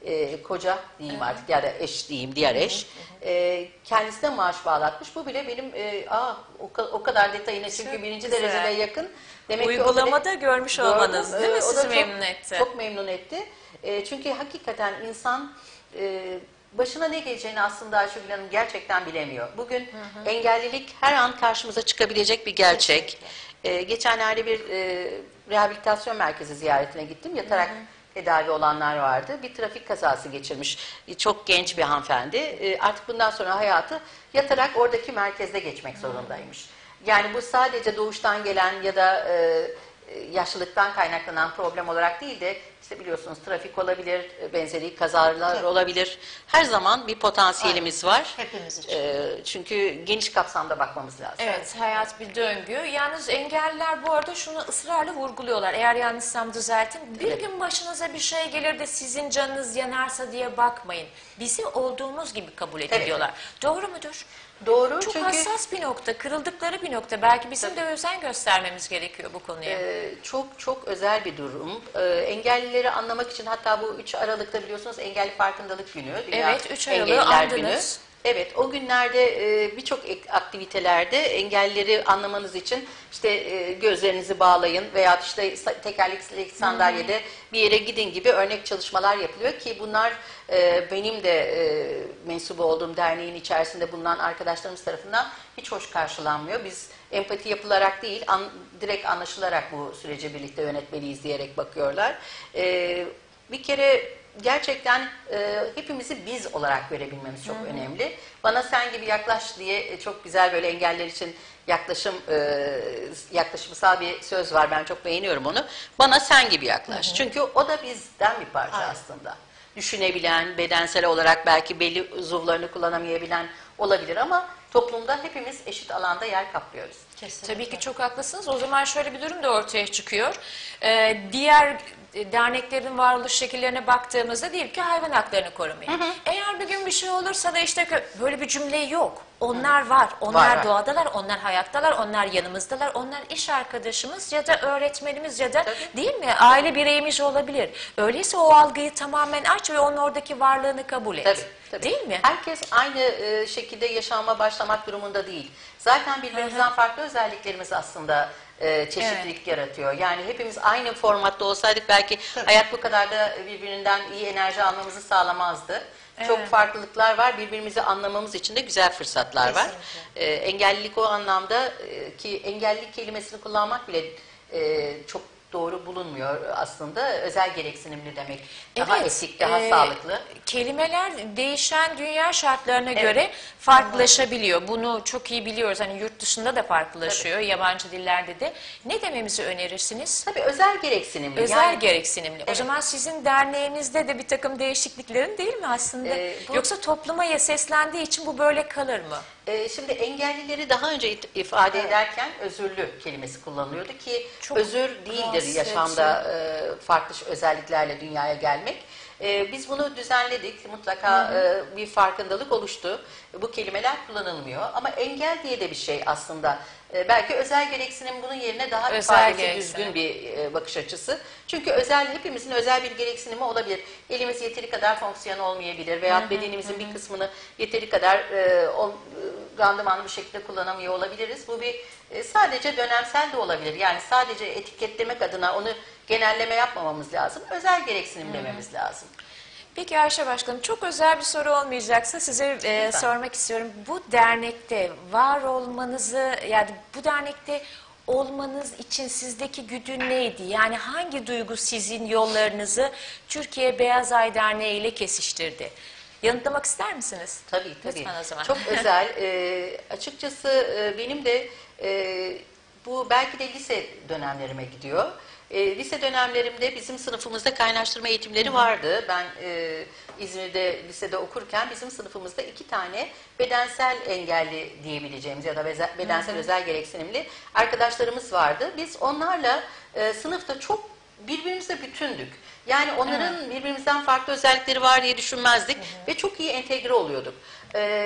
e, koca diyeyim artık ya da eş diyeyim, diğer eş e, kendisine maaş bağlatmış. Bu bile benim e, aa, o, ka- o kadar detayına çünkü Çok birinci güzel. derecede yakın. Demek ki o Uygulamada bile- görmüş Gördüm. olmanız değil E, mi o da sizi çok- memnun etti? Çok memnun etti. E, çünkü hakikaten insan e, başına ne geleceğini aslında Ayşegül Hanım gerçekten bilemiyor. Bugün hı hı. engellilik her an karşımıza çıkabilecek bir gerçek. E, geçenlerde bir e, rehabilitasyon merkezi ziyaretine gittim. Yatarak hı hı. tedavi olanlar vardı. Bir trafik kazası geçirmiş. Çok genç bir hanımefendi. E, artık bundan sonra hayatı yatarak oradaki merkezde geçmek zorundaymış. Yani bu sadece doğuştan gelen ya da e, yaşlılıktan kaynaklanan problem olarak değil de işte biliyorsunuz trafik olabilir, benzeri kazalar Tabii. olabilir. Her zaman bir potansiyelimiz Aynen. var. Hepimiz için. E, çünkü geniş kapsamda bakmamız lazım. Evet, hayat bir döngü. Yalnız engelliler bu arada şunu ısrarla vurguluyorlar. Eğer yanlışsam düzeltin. Bir evet. gün başınıza bir şey gelir de sizin canınız yanarsa diye bakmayın. Bizi olduğumuz gibi kabul ediyorlar. Evet. Doğru mudur? Doğru. Çok çünkü hassas bir nokta, kırıldıkları bir nokta. Belki bizim Tabii. de özen göstermemiz gerekiyor bu konuya. Ee, çok çok özel bir durum. Ee, engellileri anlamak için hatta bu üç Aralık'ta biliyorsunuz Engelli Farkındalık Günü. Dünya evet, üç Aralık'ı andınız. Günü. Evet, o günlerde e, birçok aktivitelerde engellileri anlamanız için işte e, gözlerinizi bağlayın veya işte tekerlekli sandalyede hmm. bir yere gidin gibi örnek çalışmalar yapılıyor ki bunlar e, benim de e, mensubu olduğum derneğin içerisinde bulunan arkadaşlarımız tarafından hiç hoş karşılanmıyor. Biz empati yapılarak değil, an, direkt anlaşılarak bu süreci birlikte yönetmeliyiz diyerek bakıyorlar. E, bir kere gerçekten e, hepimizi biz olarak görebilmemiz çok hı hı. önemli. Bana sen gibi yaklaş diye çok güzel böyle engeller için yaklaşım e, yaklaşımsal bir söz var. Ben çok beğeniyorum onu. Bana sen gibi yaklaş. Hı hı. Çünkü o da bizden bir parça Aynen. aslında. Düşünebilen, bedensel olarak belki belli uzuvlarını kullanamayabilen olabilir ama toplumda hepimiz eşit alanda yer kaplıyoruz. Kesinlikle. Tabii ki çok haklısınız. O zaman şöyle bir durum da ortaya çıkıyor. Ee, diğer derneklerin varoluş şekillerine baktığımızda diyelim ki hayvan haklarını korumaya. Hı hı. Eğer bir gün bir şey olursa da işte böyle bir cümle yok. Onlar var. Onlar var, doğadalar, onlar hayattalar, onlar yanımızdalar, onlar iş arkadaşımız ya da öğretmenimiz ya da Tabii. değil mi? Aile bireyimiz olabilir. Öyleyse o algıyı tamamen aç ve onun oradaki varlığını kabul et. Tabii, tabii. Değil mi? Herkes aynı e, şekilde yaşama başlamak durumunda değil. Zaten birbirimizden Hı-hı. farklı özelliklerimiz aslında e, çeşitlilik evet. yaratıyor. Yani hepimiz aynı formatta olsaydık belki Tabii. hayat bu kadar da birbirinden iyi enerji almamızı sağlamazdı. Evet. Çok farklılıklar var. Birbirimizi anlamamız için de güzel fırsatlar Kesinlikle. var. E, engellilik o anlamda e, ki engellilik kelimesini kullanmak bile e, çok doğru bulunmuyor aslında. Özel gereksinimli demek. Daha evet, etik, daha e, sağlıklı. Kelimeler değişen dünya şartlarına evet. göre farklılaşabiliyor. Bunu çok iyi biliyoruz. Hani yurt dışında da farklılaşıyor. Tabii. Yabancı dillerde de. Ne dememizi önerirsiniz? Tabii özel gereksinimli. Özel yani, gereksinimli. Evet. O zaman sizin derneğinizde de bir takım değişikliklerin değil mi aslında? Ee, bu, Yoksa topluma seslendiği için bu böyle kalır mı? E, şimdi engellileri daha önce ifade evet. ederken özürlü kelimesi kullanılıyordu ki çok özür değildir yaşamda e, farklı özelliklerle dünyaya gelmek. E, biz bunu düzenledik. Mutlaka hı hı. E, bir farkındalık oluştu. Bu kelimeler kullanılmıyor. Ama engel diye de bir şey aslında. E, belki özel gereksinim bunun yerine daha özel ifadesi düzgün bir e, bakış açısı. Çünkü özel hepimizin özel bir gereksinimi olabilir. Elimiz yeteri kadar fonksiyon olmayabilir veya hı hı, bedenimizin hı. bir kısmını yeteri kadar e, o, randımanlı bir şekilde kullanamıyor olabiliriz. Bu bir e, sadece dönemsel de olabilir. Yani sadece etiketlemek adına onu genelleme yapmamamız lazım. Özel gereksinim hı. dememiz lazım. Peki Ayşe Başkanım, çok özel bir soru olmayacaksa size e, sormak istiyorum. Bu dernekte var olmanızı, yani bu dernekte olmanız için sizdeki güdü neydi? Yani hangi duygu sizin yollarınızı Türkiye Beyaz Ay Derneği ile kesiştirdi? Yanıtlamak ister misiniz? Tabii tabii. Lütfen o zaman. Çok özel. E, açıkçası e, benim de e, bu belki de lise dönemlerime gidiyor. E, lise dönemlerimde bizim sınıfımızda kaynaştırma eğitimleri Hı-hı. vardı. Ben e, İzmir'de lisede okurken bizim sınıfımızda iki tane bedensel engelli diyebileceğimiz ya da bedensel Hı-hı. özel gereksinimli arkadaşlarımız vardı. Biz onlarla e, sınıfta çok birbirimize bütündük. Yani onların evet. birbirimizden farklı özellikleri var diye düşünmezdik Hı-hı. ve çok iyi entegre oluyorduk. E,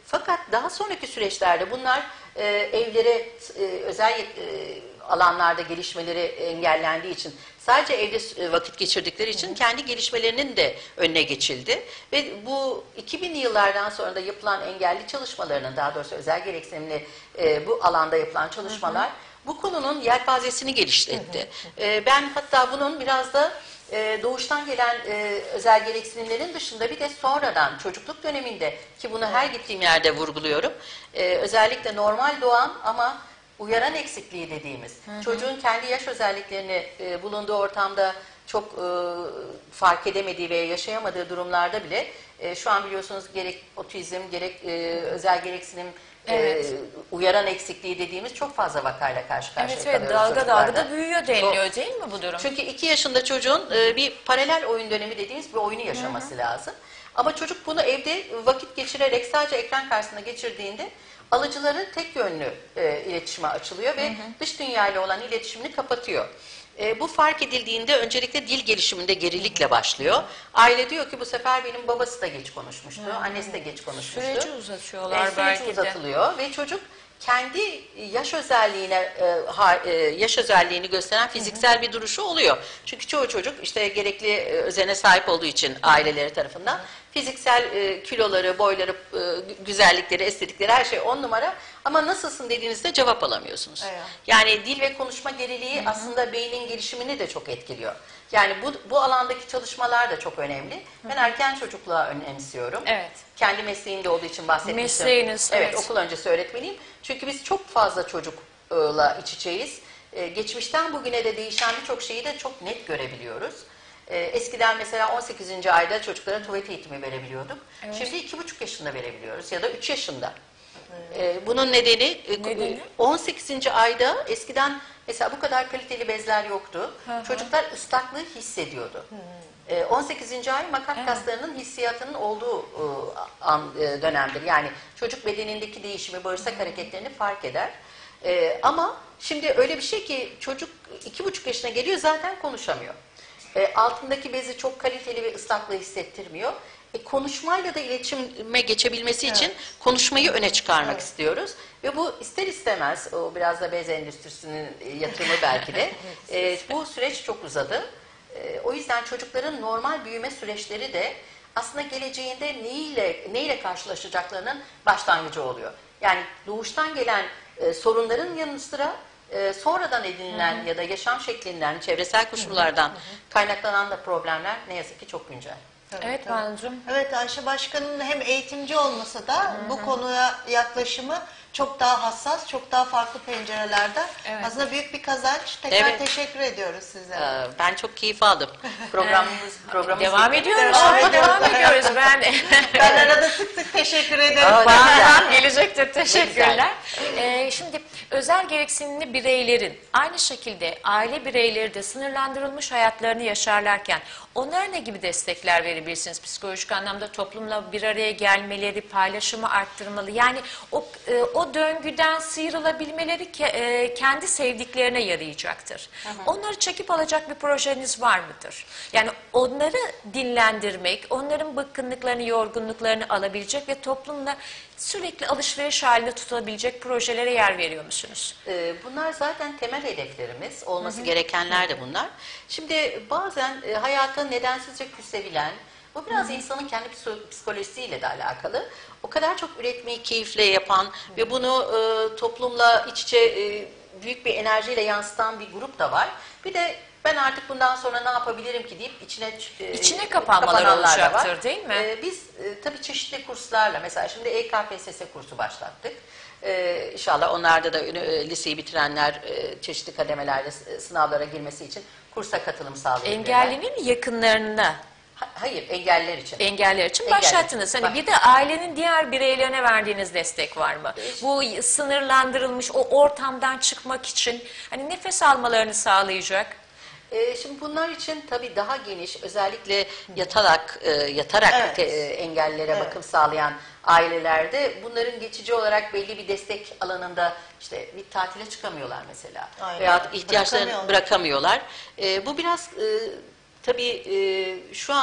Fakat daha sonraki süreçlerde bunlar e, evlere e, özel e, alanlarda gelişmeleri engellendiği için, sadece evde vakit geçirdikleri için kendi gelişmelerinin de önüne geçildi. Ve bu iki binli yıllardan sonra da yapılan engelli çalışmalarının, daha doğrusu özel gereksinimli e, bu alanda yapılan çalışmalar, hı hı, bu konunun yelpazesini geliştirdi. Hı hı. E, ben hatta bunun biraz da e, doğuştan gelen e, özel gereksinimlerin dışında bir de sonradan çocukluk döneminde, ki bunu her gittiğim yerde vurguluyorum, e, özellikle normal doğan ama uyaran eksikliği dediğimiz, hı hı, çocuğun kendi yaş özelliklerini e, bulunduğu ortamda çok e, fark edemediği ve yaşayamadığı durumlarda bile e, şu an biliyorsunuz gerek otizm gerek e, özel gereksinim, evet, e, uyaran eksikliği dediğimiz çok fazla vakayla karşı karşıya evet, kalıyoruz. Evet, dalga çocuklarda. dalga da büyüyor deniliyor, değil mi bu durum? Çünkü iki yaşında çocuğun e, bir paralel oyun dönemi dediğimiz bir oyunu yaşaması, hı hı, lazım. Ama çocuk bunu evde vakit geçirerek sadece ekran karşısında geçirdiğinde alıcıları tek yönlü e, iletişime açılıyor ve, hı hı, dış dünyayla olan iletişimini kapatıyor. E, bu fark edildiğinde öncelikle dil gelişiminde gerilikle başlıyor. Aile diyor ki bu sefer benim babası da geç konuşmuştu, hı hı, annesi de geç konuşmuştu. Süreci uzatıyorlar e, belki süreci de. uzatılıyor ve çocuk kendi yaş özelliğine e, ha, e, yaş özelliğini gösteren fiziksel, hı hı, bir duruşu oluyor. Çünkü çoğu çocuk işte gerekli e, özene sahip olduğu için aileleri tarafından, hı hı, fiziksel e, kiloları, boyları, e, güzellikleri, estetikleri, her şey on numara, ama nasılsın dediğinizde cevap alamıyorsunuz. Evet. Yani dil ve konuşma geriliği, hı hı, aslında beynin gelişimini de çok etkiliyor. Yani bu, bu alandaki çalışmalar da çok önemli. Hı hı. Ben erken çocukluğa önemsiyorum. Evet. Kendi mesleğimde olduğu için bahsetmiştim. Mesleğiniz, evet. evet. Okul öncesi öğretmeniyim. Çünkü biz çok fazla çocukla iç içeyiz. Ee, geçmişten bugüne de değişen birçok şeyi de çok net görebiliyoruz. Ee, eskiden mesela on sekizinci ayda çocuklara tuvalet eğitimi verebiliyorduk. Evet. Şimdi iki buçuk yaşında verebiliyoruz ya da üç yaşında. Ee, bunun nedeni, nedeni on sekizinci ayda eskiden mesela bu kadar kaliteli bezler yoktu. Hı hı. Çocuklar ıslaklığı hissediyordu. Hı hı. Ee, on sekizinci ay makat, evet, kaslarının hissiyatının olduğu e, an, e, dönemdir. Yani çocuk bedenindeki değişimi, bağırsak, hı hı, hareketlerini fark eder. E, ama şimdi öyle bir şey ki çocuk iki buçuk yaşına geliyor, zaten konuşamıyor. E, altındaki bezi çok kaliteli ve ıslaklığı hissettirmiyor. E, konuşmayla da iletişime geçebilmesi, evet, için konuşmayı öne çıkarmak, evet, istiyoruz. Ve bu ister istemez, o biraz da bez endüstrisinin yatırımı belki de, e, bu süreç çok uzadı. E, o yüzden çocukların normal büyüme süreçleri de aslında geleceğinde neyle, neyle karşılaşacaklarının başlangıcı oluyor. Yani doğuştan gelen e, sorunların yanı sıra e, sonradan edinilen, hı hı, ya da yaşam şeklinden, çevresel koşullardan, hı hı, kaynaklanan da problemler ne yazık ki çok güncel. Tabii, evet Banu'cum. Evet, Ayşe Başkan'ın hem eğitimci olmasa da, hı hı, bu konuya yaklaşımı çok daha hassas, çok daha farklı pencerelerden. Evet. Aslında büyük bir kazanç. Tekrar, evet, teşekkür ediyoruz sizlere. Ee, ben çok keyif aldım. Programımız, programımız devam ediyoruz. Devam, devam ediyoruz. Ben ben arada sık sık teşekkür ederim. Bazen gelecektir. Teşekkürler. Ee, şimdi özel gereksinimli bireylerin aynı şekilde aile bireyleri de sınırlandırılmış hayatlarını yaşarlarken onlara ne gibi destekler verebilirsiniz? Psikolojik anlamda toplumla bir araya gelmeleri, paylaşımı arttırmalı. Yani o, o döngüden sıyrılabilmeleri kendi sevdiklerine yarayacaktır. Hı hı. Onları çekip alacak bir projeniz var mıdır? Yani onları dinlendirmek, onların bıkkınlıklarını, yorgunluklarını alabilecek ve toplumla sürekli alışveriş halinde tutulabilecek projelere yer veriyor musunuz? Bunlar zaten temel hedeflerimiz. Olması, hı hı, gerekenler de bunlar. Şimdi bazen hayata nedensizce küsebilen, bu biraz, hı hı, insanın kendi psikolojisiyle de alakalı. O kadar çok üretmeyi keyifle yapan, hı hı, ve bunu e, toplumla iç içe e, büyük bir enerjiyle yansıtan bir grup da var. Bir de ben artık bundan sonra ne yapabilirim ki deyip içine e, içine kapanmalar olacaktır, değil mi? E, biz e, tabii çeşitli kurslarla, mesela şimdi E K P S S kursu başlattık. Ee, inşallah onlarda da e, liseyi bitirenler e, çeşitli kademelerde e, sınavlara girmesi için kursa katılım sağlayabilirler. Engellinin mi, yakınlarına? Ha, hayır, engelliler için. Engelliler için Engelliler başlattınız. için. Hani bir de ailenin diğer bireylerine verdiğiniz destek var mı? Evet. Bu sınırlandırılmış o ortamdan çıkmak için hani nefes almalarını sağlayacak. E, şimdi bunlar için tabii daha geniş, özellikle yatarak e, yatarak, evet, te, e, engellilere, evet, bakım sağlayan ailelerde bunların geçici olarak belli bir destek alanında, işte bir tatile çıkamıyorlar mesela. Aynen. Veya ihtiyaçlarını bırakamıyorlar. bırakamıyorlar. E, bu biraz e, tabii e, şu an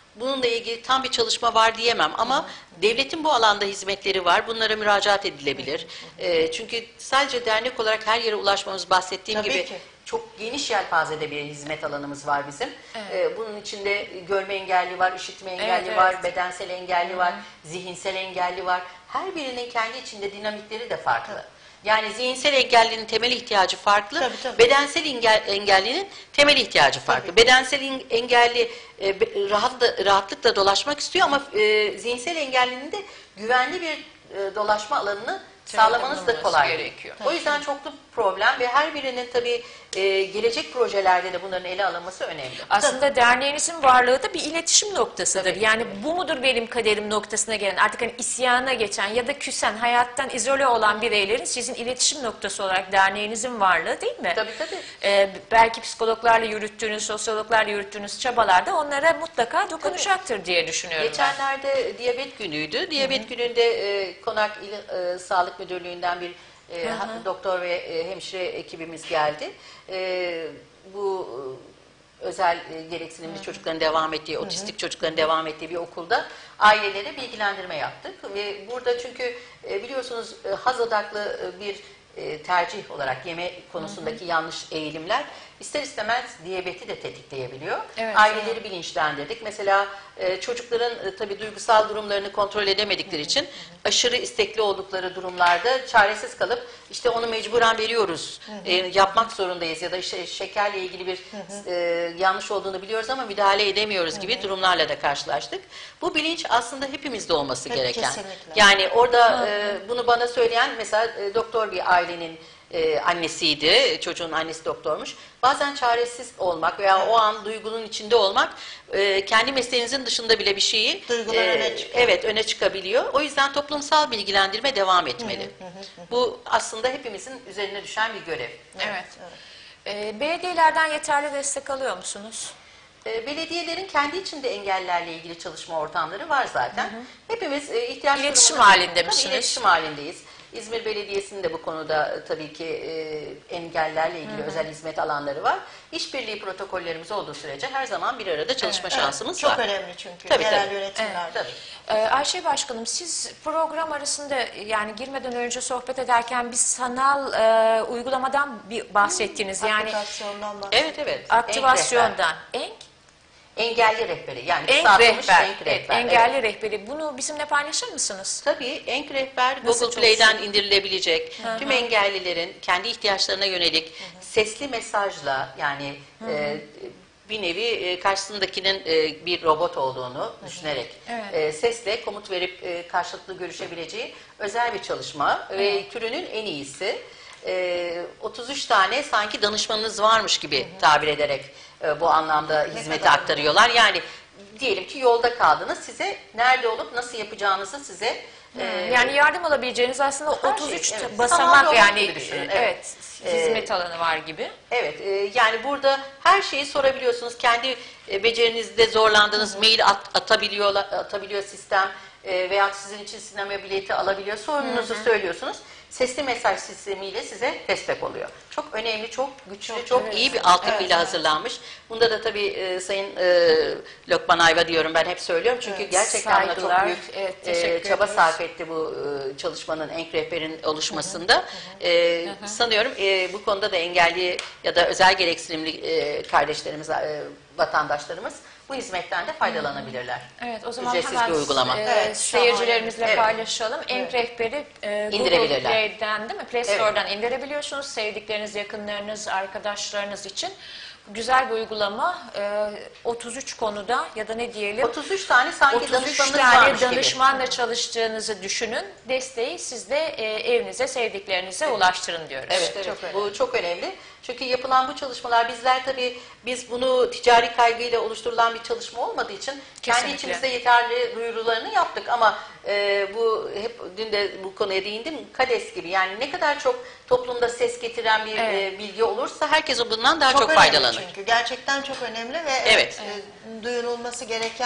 bununla ilgili tam bir çalışma var diyemem ama devletin bu alanda hizmetleri var. Bunlara müracaat edilebilir. E, çünkü sadece dernek olarak her yere ulaşmamız, bahsettiğim Tabii gibi ki. çok geniş yelpazede bir hizmet alanımız var bizim. Evet. E, bunun içinde görme engelli var, işitme engelli Evet, var, evet. bedensel engelli var, zihinsel engelli var. Her birinin kendi içinde dinamikleri de farklı. Yani zihinsel engellinin temel ihtiyacı farklı, Tabii, tabii. bedensel engel, engellinin temel ihtiyacı farklı. Tabii. Bedensel en- engelli e, be- rahatla, rahatlıkla dolaşmak istiyor ama e, zihinsel engellinin de güvenli bir e, dolaşma alanını sağlamanız da bulunması kolay gerekiyor. O yüzden çoklu problem ve her birinin tabii e, gelecek projelerde de bunların ele alınması önemli. Aslında derneğinizin varlığı da bir iletişim noktasıdır. Tabii. Yani bu mudur benim kaderim noktasına gelen, artık hani isyana geçen ya da küsen, hayattan izole olan bireylerin sizin iletişim noktası olarak derneğinizin varlığı değil mi? Tabii tabii. Ee, belki psikologlarla yürüttüğünüz, sosyologlarla yürüttüğünüz çabalar da onlara mutlaka dokunuşacaktır diye düşünüyorum ben. Geçenlerde diyabet günüydü. Diyabet gününde e, Konak İl e, Sağlık Müdürlüğü'nden bir e, Hı hı. doktor ve e, hemşire ekibimiz geldi. E, bu e, özel e, gereksinimli çocukların devam ettiği, otistik çocukların devam ettiği bir okulda ailelere bilgilendirme yaptık. Ve burada çünkü e, biliyorsunuz e, haz odaklı e, bir e, tercih olarak yeme konusundaki yanlış eğilimler ister istemez diyabeti de tetikleyebiliyor. Evet, Aileleri bilinçlendirdik. Mesela e, çocukların e, tabii duygusal durumlarını kontrol edemedikleri için aşırı istekli oldukları durumlarda çaresiz kalıp işte onu mecburen veriyoruz, e, yapmak zorundayız ya da işte şekerle ilgili bir e, yanlış olduğunu biliyoruz ama müdahale edemiyoruz gibi durumlarla da karşılaştık. Bu bilinç aslında hepimizde olması Evet, gereken. kesinlikle. Yani orada e, bunu bana söyleyen mesela e, doktor bir ailenin e, annesiydi, çocuğun annesi doktormuş. Bazen çaresiz olmak veya o an duygunun içinde olmak e, kendi mesleğinizin dışında bile bir şeyi Duygular e, öne çıkıyor. evet öne çıkabiliyor. O yüzden toplumsal bilgilendirme devam etmeli. Bu aslında hepimizin üzerine düşen bir görev. Evet. Ee, belediyelerden yeterli destek alıyor musunuz? E, Belediyelerin kendi içinde engellerle ilgili çalışma ortamları var zaten. Hepimiz e, ihtiyaç İletişim durumunda- halinde Tabii, misiniz? İletişim halindeyiz. İzmir Belediyesi'nin de bu konuda e, tabii ki e, engellerle ilgili özel hizmet alanları var. İşbirliği protokollerimiz olduğu sürece her zaman bir arada çalışma şansımız Çok var. önemli çünkü Tabii, yerel tabii. yönetimlerde. Tabii. Ee, Ayşe Başkanım, siz program arasında yani girmeden önce sohbet ederken bir sanal e, uygulamadan bir bahsettiniz. Yani Evet Aplikasyondan bahsediyoruz. evet. Enk rehber. aktivasyondan. Enk? Engelli rehberi yani Enk kısaltılmış rehber. enk Evet, rehber. engelli Evet. rehberi. Bunu bizimle paylaşır mısınız? Tabii Enk Rehber Nasıl Google Play'den çalışıyor? indirilebilecek. Tüm engellilerin kendi ihtiyaçlarına yönelik sesli mesajla yani e, bir nevi e, karşısındakinin e, bir robot olduğunu düşünerek Evet. e, sesle komut verip e, karşılıklı görüşebileceği özel bir çalışma ve türünün en iyisi. E, otuz üç tane sanki danışmanınız varmış gibi tabir ederek e, bu anlamda hizmeti kadar aktarıyorlar. Yani diyelim ki yolda kaldınız, size nerede olup nasıl yapacağınızı size e, Yani yardım alabileceğiniz aslında her otuz üç şey, evet. Sanal basamak robot yani gibi düşünün, e, evet. evet, hizmet alanı var gibi. Evet, e, yani burada her şeyi sorabiliyorsunuz. Kendi e, becerinizde zorlandığınız mail at, atabiliyor, atabiliyor sistem e, veya sizin için sinema bileti alabiliyor. Sorununuzu söylüyorsunuz. Sesli mesaj sistemiyle size destek oluyor. Çok önemli, çok güçlü, çok, evet. iyi bir altyapıyla Evet, evet. hazırlanmış. Bunda da tabii e, Sayın e, Lokman Ayva diyorum ben hep söylüyorum. Çünkü Evet, gerçekten buna çok saygılar. büyük Evet, e, teşekkür çaba ederiz. sarf etti bu e, çalışmanın, Enk Rehber'in oluşmasında. E, sanıyorum e, bu konuda da engelli ya da özel gereksinimli e, kardeşlerimiz, e, vatandaşlarımız bu hizmetten de faydalanabilirler. Evet, o zaman Ücretsiz hemen bir uygulama. e, Evet, seyircilerimizle şahane. paylaşalım. Enk rehberi e, Google İndirebilirler. Play'den değil mi? Play Store'dan indirebiliyorsunuz. Sevdikleriniz, yakınlarınız, arkadaşlarınız için. Güzel bir uygulama. E, otuz üç konuda ya da ne diyelim? otuz üç tane sanki otuz üç danışmanınız tane varmış gibi. danışmanla çalıştığınızı düşünün. Desteği siz de e, evinize, sevdiklerinize ulaştırın diyoruz. Evet, evet. Çok önemli. Bu çok önemli. Çünkü yapılan bu çalışmalar bizler tabii biz bunu ticari kaygıyla oluşturulan bir çalışma olmadığı için kendi Kesinlikle. içimizde yeterli duyurularını yaptık ama e, bu hep dün de bu konuya değindim. KADES gibi yani ne kadar çok toplumda ses getiren bir Evet. e, bilgi olursa herkes bundan daha çok, önemli faydalanır. çünkü gerçekten çok önemli ve Evet. evet, e, duyurulması gereken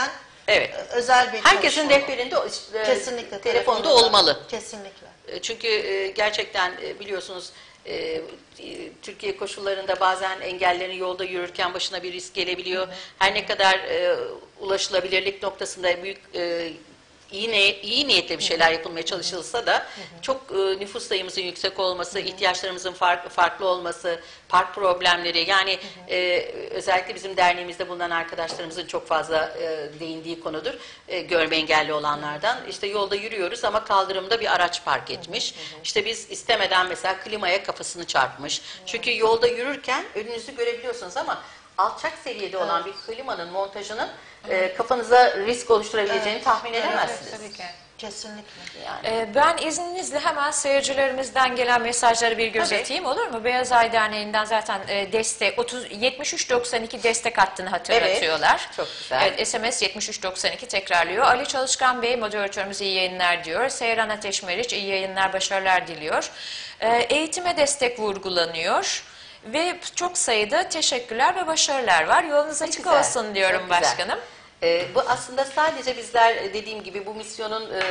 Evet. özel bir Herkesin çalışma. rehberinde o- e, Kesinlikle telefonda telefonda. olmalı. Kesinlikle. E, Çünkü e, gerçekten e, biliyorsunuz e, e, Türkiye koşullarında bazen engellerin yolda yürürken başına bir risk gelebiliyor. Her ne kadar e, ulaşılabilirlik noktasında büyük e, iyi, ne, iyi niyetle bir şeyler yapılmaya çalışılsa da çok e, nüfus sayımızın yüksek olması, ihtiyaçlarımızın farklı farklı olması, park problemleri, yani e, özellikle bizim derneğimizde bulunan arkadaşlarımızın çok fazla e, değindiği konudur. E, görme engelli olanlardan. İşte yolda yürüyoruz ama kaldırımda bir araç park etmiş. İşte biz istemeden mesela klimaya kafasını çarpmış. Çünkü yolda yürürken önünüzü görebiliyorsunuz ama alçak seviyede olan bir klimanın montajının e, kafanıza risk oluşturabileceğini Evet. tahmin Evet, edemezsiniz. Tabii ki. Kesinlikle. Yani. Ee, Ben izninizle hemen seyircilerimizden gelen mesajları bir gözeteyim, olur mu? Beyaz Ay Derneği'nden zaten e, destek otuz yetmiş üç doksan iki destek hattını hatırlatıyorlar. Evet, çok güzel. Evet, S M S yetmiş üç doksan iki tekrarlıyor. Ali Çalışkan Bey, moderatörümüz, iyi yayınlar diyor. Seyran Ateş Meriç, iyi yayınlar, başarılar diliyor. Ee, Eğitime destek vurgulanıyor. Ve çok sayıda teşekkürler ve başarılar var. Yolunuz Ne açık güzel, olsun diyorum çok güzel. başkanım. Ee, bu aslında sadece bizler e, dediğim gibi bu misyonun e,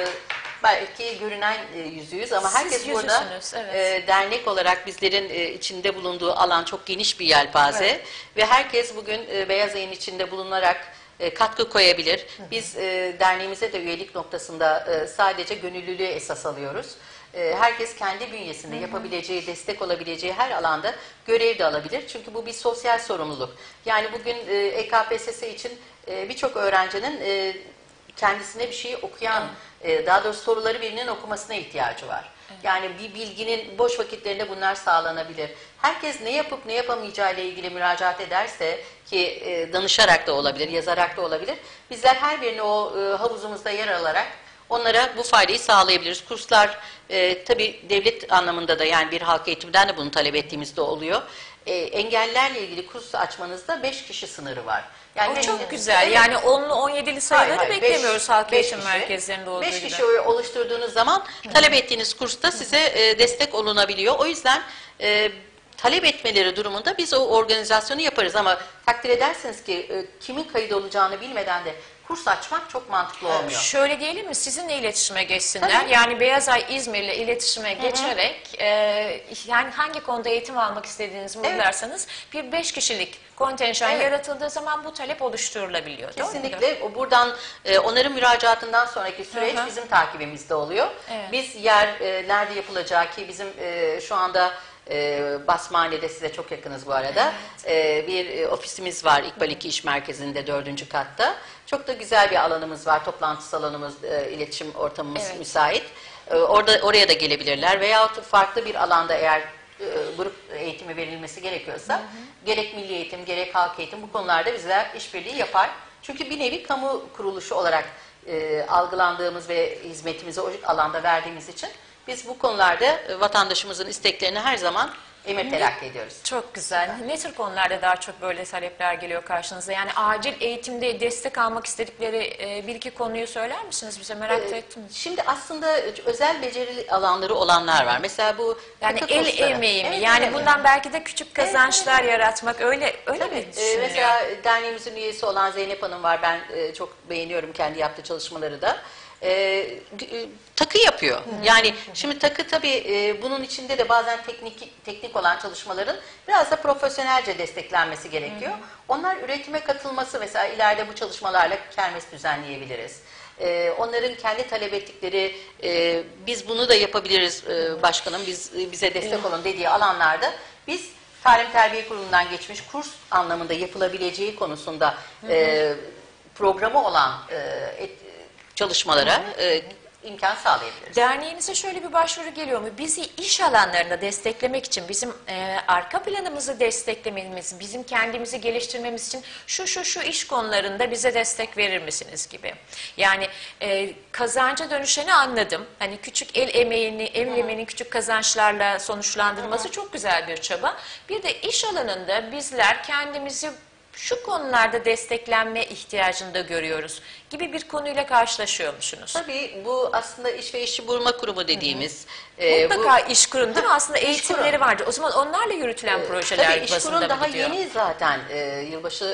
belki görünen e, yüzüyüz ama Siz herkes burada yüzüsünüz, evet. e, dernek olarak bizlerin e, içinde bulunduğu alan çok geniş bir yelpaze Evet. ve herkes bugün e, Beyaz Ay'ın içinde bulunarak e, katkı koyabilir. Biz e, derneğimize de üyelik noktasında e, sadece gönüllülüğü esas alıyoruz. E, herkes kendi bünyesinde yapabileceği, destek olabileceği her alanda görev de alabilir. Çünkü bu bir sosyal sorumluluk. Yani bugün e, E K P S S için e, birçok öğrencinin e, kendisine bir şeyi okuyan, e, daha doğrusu soruları birinin okumasına ihtiyacı var. Yani bir bilginin boş vakitlerinde bunlar sağlanabilir. Herkes ne yapıp ne yapamayacağı ile ilgili müracaat ederse ki e, danışarak da olabilir, yazarak da olabilir. Bizler her birini o e, havuzumuzda yer alarak onlara bu faydayı sağlayabiliriz. Kurslar e, tabii devlet anlamında da, yani bir halk eğitimden de bunu talep ettiğimizde oluyor. E, engellerle ilgili kurs açmanızda beş kişi sınırı var. Yani O çok beş- güzel. Evet. Yani onlu on yedili sayıları Hayır, hayır. beklemiyoruz Beş- halk beş eğitim kişi. merkezlerinde olduğu Beş gibi. kişi oluşturduğunuz zaman talep ettiğiniz kursta size e, destek olunabiliyor. O yüzden e, talep etmeleri durumunda biz o organizasyonu yaparız ama takdir edersiniz ki e, kimin kayıt olacağını bilmeden de kurs açmak çok mantıklı olmuyor. Şöyle diyelim mi, sizinle iletişime geçsinler. Tabii. Yani Beyaz Ay İzmir'le iletişime geçerek e, yani hangi konuda eğitim almak istediğinizi vurgularsanız bir beş kişilik kontenjan Evet. yaratıldığı zaman bu talep oluşturulabiliyor. Doğru mudur? Kesinlikle. O buradan e, onların müracaatından sonraki süreç Hı hı. bizim takibimizde oluyor. Evet. Biz yer e, nerede yapılacağı ki bizim e, şu anda e, Basmane'de, size çok yakınız bu arada. E, bir e, ofisimiz var İkbal iki İş Merkezi'nde dördüncü katta. Çok da güzel bir alanımız var. Toplantı salonumuz, e, iletişim ortamımız Evet. müsait. E, orada oraya da gelebilirler veyahut farklı bir alanda eğer e, grup eğitimi verilmesi gerekiyorsa gerek milli eğitim gerek halk eğitim bu konularda bizler işbirliği yapar. Çünkü bir nevi kamu kuruluşu olarak e, algılandığımız ve hizmetimizi o alanda verdiğimiz için biz bu konularda e, vatandaşımızın isteklerini her zaman emir terakki ediyoruz. Çok güzel. Ne tür konularda daha çok böyle talepler geliyor karşınıza? Yani acil eğitimde destek almak istedikleri e, bir iki konuyu söyler misiniz bize? Merak Ee, ettim. Şimdi aslında özel beceri alanları olanlar var. Mesela bu Yani takı el kursları. emeği mi? Evet, Yani evet. bundan belki de küçük kazançlar yaratmak, öyle öyle Tabii. mi Ee, düşünülüyor? mesela derneğimizin üyesi olan Zeynep Hanım var. Ben e, çok beğeniyorum kendi yaptığı çalışmaları da. Ee, g- e, takı yapıyor. Yani şimdi takı tabii e, bunun içinde de bazen teknik teknik olan çalışmaların biraz da profesyonelce desteklenmesi gerekiyor. Onlar üretime katılması, mesela ileride bu çalışmalarla kermes düzenleyebiliriz. Ee, onların kendi talep ettikleri, e, biz bunu da yapabiliriz e, başkanım, biz e, bize destek olun dediği alanlarda biz Talim Terbiye Kurumu'ndan geçmiş kurs anlamında yapılabileceği konusunda e, programı olan e, et- çalışmalara e, imkan sağlayabiliriz. Derneğinize şöyle bir başvuru geliyor mu? Bizi iş alanlarında desteklemek için, bizim e, arka planımızı desteklememiz, bizim kendimizi geliştirmemiz için şu şu şu iş konularında bize destek verir misiniz gibi. Yani e, kazanca dönüşeni anladım. Hani küçük el emeğini, el emeğinin küçük kazançlarla sonuçlandırılması çok güzel bir çaba. Bir de iş alanında bizler kendimizi şu konularda desteklenme ihtiyacında görüyoruz gibi bir konuyla karşılaşıyor musunuz? Tabii bu aslında İş ve İşçi Bulma Kurumu dediğimiz. e, bu- Mutlaka iş kurum değil mi? Aslında İş eğitimleri kurum. vardır. O zaman onlarla yürütülen projeler Tabii İş bazında Kurum mı daha gidiyor? yeni zaten e, yılbaşı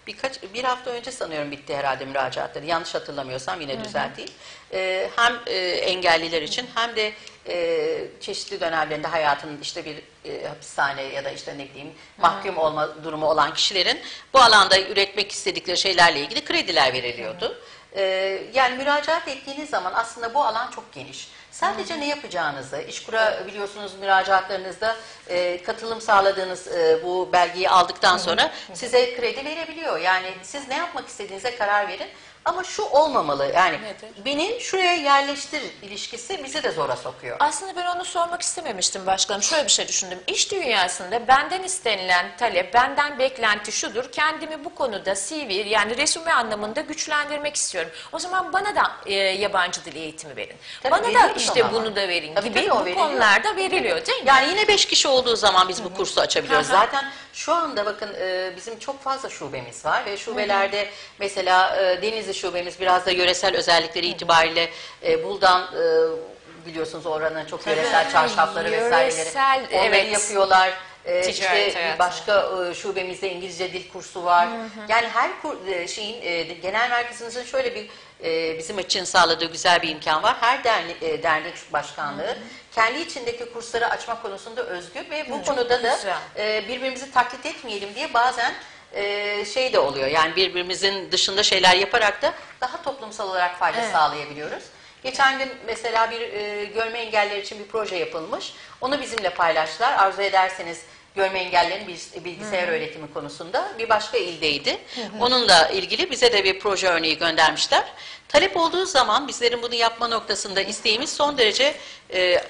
birkaç bir hafta önce sanıyorum bitti herhalde müracaatları. Yanlış hatırlamıyorsam yine düzelteyim. E, hem e, engelliler için hem de e, çeşitli dönemlerinde hayatının işte bir e, hapishane ya da işte ne bileyim mahkum olma durumu olan kişilerin bu alanda üretmek istedikleri şeylerle ilgili krediler veriliyordu. E, yani müracaat ettiğiniz zaman aslında bu alan çok geniş. Sadece ne yapacağınızı, İşkur'a biliyorsunuz müracaatlarınızda e, katılım sağladığınız e, bu belgeyi aldıktan sonra size kredi verebiliyor. Yani siz ne yapmak istediğinize karar verin. Ama şu olmamalı, yani Nedir? beni şuraya yerleştir ilişkisi bizi de zora sokuyor. Aslında ben onu sormak istememiştim başkanım. Şöyle bir şey düşündüm. İş dünyasında benden istenilen talep, benden beklenti şudur. Kendimi bu konuda C V yani resüme anlamında güçlendirmek istiyorum. O zaman bana da e, yabancı dil eğitimi verin. Tabii bana da veriyoruz işte ama. bunu da verin Tabii gibi tabii, o bu veriliyor. konularda veriliyor değil mi? Yani yine beş kişi olduğu zaman biz bu kursu açabiliyoruz. Hı hı. Zaten şu anda bakın e, bizim çok fazla şubemiz var ve şubelerde mesela e, Denizli şubemiz biraz da yöresel özellikleri itibariyle e, Buldan e, biliyorsunuz oranın çok yöresel çarşafları vesaireleri. Yöresel, Onları evet. yapıyorlar. E, Ticaret işte hayatı. başka e, şubemizde İngilizce dil kursu var. Yani her kur, e, şeyin e, genel merkezimizin şöyle bir e, bizim için sağladığı güzel bir imkan var. Her dernek, e, dernek başkanlığı kendi içindeki kursları açma konusunda özgür ve bu konuda da güzel. e, birbirimizi taklit etmeyelim diye bazen e, şey de oluyor. Yani birbirimizin dışında şeyler yaparak da daha toplumsal olarak fayda Evet. sağlayabiliyoruz. Geçen gün mesela bir e, görme engelliler için bir proje yapılmış. Onu bizimle paylaştılar. Arzu ederseniz görme engellilerin bil- bilgisayar öğretimi konusunda bir başka ildeydi. Onunla ilgili bize de bir proje örneği göndermişler. Talep olduğu zaman bizlerin bunu yapma noktasında isteğimiz son derece e,